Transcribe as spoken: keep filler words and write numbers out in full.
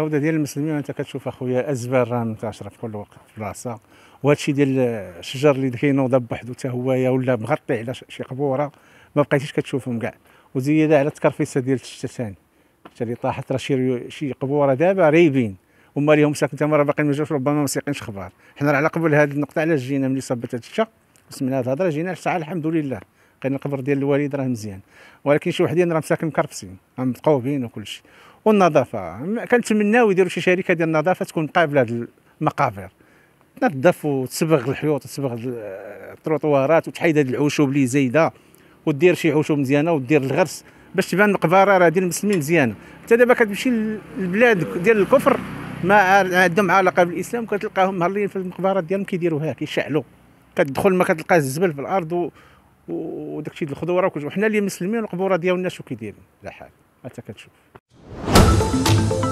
الفوضى ديال المسلمين انت كتشوف اخويا ازبال راه منتشره في كل وقت في بلاصه، وهذا الشيء ديال الشجر اللي كينوض بوحدو حتى هويا ولا مغطي على شي قبوره ما بقيتيش كتشوفهم كاع، وزياده على التكرفيسه ديال الشتان حتى اللي طاحت راه شي شي قبوره دابا ريبين هما ليهم ساكن تما راه باقيين ما جاوش ربما ما سايقينش اخبار. حنا راه على قبل هذه النقطه علاش جينا ملي صبت هذا الشتا وسمعنا هذه الهضره جينا ساعه الحمد لله لقينا القبر ديال الوالد راه مزيان، ولكن شي وحدين راه مساكن مكرفسين متقوبين وكل شيء. والنظافه كنتمناو يديروا شي شركه ديال النظافه تكون قابله لهاد المقابر، تنظف وتصبغ الحيوط وتصبغ التروطوارات وتحيد هاد العشوب اللي زايده ودير شي عشوب مزيانه ودير الغرس باش تبان المقبره راه ديال المسلمين مزيانه. حتى دابا كتمشي للبلاد ديال الكفر ما عندهم علاقه بالاسلام كتلقاهم مهلين في المقبرات ديالهم كيديروها كيشعلوا، كتدخل ما كتلقى الزبل في الارض وداك الشيء ديال الخضوره وكل شيء. وحنا اللي مسلمين القبوره ديالنا شو كيديروا لا حال انت كتشوف.